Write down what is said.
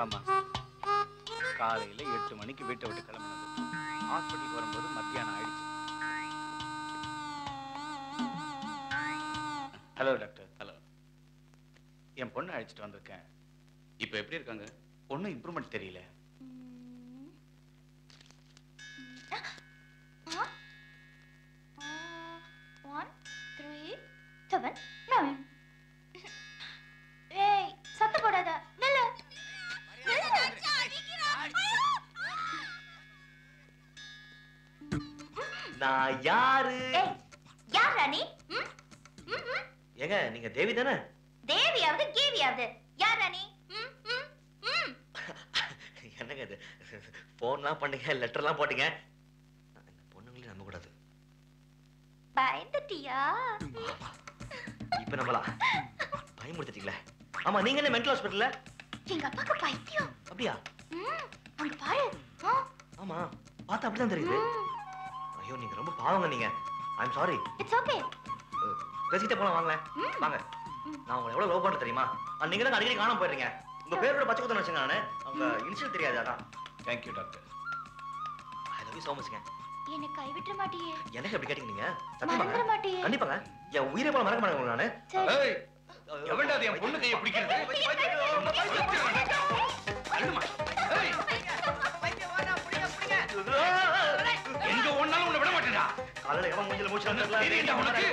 வாமா. காலையில 8 மணிக்கு வீட்டை விட்டு கிளம்பினது. ஹாஸ்பிட்டலுக்கு வரும்போது மத்தியானம் ஆயிடுச்சு. Hello doctor. ஹலோ. என் பொண்ணு அழைச்சிட்டு வந்திருக்கேன். இப்போ எப்படி இருக்காங்க? ஒன்றும் இம்ப்ரூவ்மெண்ட் தெரியல. சத்தம் போடாத. நான் யாரு? யார் ராணி? ஏங்க நீங்க தேவி தானே? தேவியாவது கேவியாவது யார் ராணி? என்னங்க இது? போன்லாம் பண்ணீங்க, லெட்டர்லாம் போட்டீங்க. இந்த பொண்ணுங்களையும் நம்ப கூடாது. பயந்துட்டியா? இப்ப நம்பலாம். பயமுறுத்திட்டீங்களே. ஆமா, நீங்க என்ன மென்டல் ஹாஸ்பிட்டல்ல? எங்க அப்பாக்கு பைத்தியம். அப்படியா? அங்க பாரு. ஆமா, பார்த்தா அப்படிதான் தெரியுது. ஐயோ, நீங்க ரொம்ப பாவங்க நீங்க. I am sorry. It's okay. பேசிட்டே போலாம் வாங்க. வாங்க. நான் உங்களை எவ்வளவு லவ் பண்றேன் தெரியுமா? நீங்க தான் அடிக்கடி காணாம போயிடுறீங்க. உங்க பேர் கூட பச்சை குத்தம் வச்சுங்க. நானு அவங்க இனிஷியல் தெரியாது. அதான். Thank you doctor. I love you so மச்ங்க. என்ன கைவிட்ட மாட்டியே? எனக்கு எப்படி கேட்டீங்க நீங்க? மறந்துட மாட்டியே? கண்டிப்பாங்க. என் உயிரை போல மறக்க மாட்டேங்க நானு. ஏய், எவன்டா என் பொண்ணு கையை பிடிக்கிறது? எங்க ஒண்ணாலும் உன்னை விட மாட்டேடா. காலையில எவன் மூஞ்சில மூச்சு வந்துடலாம். தெரியும்டா உனக்கு.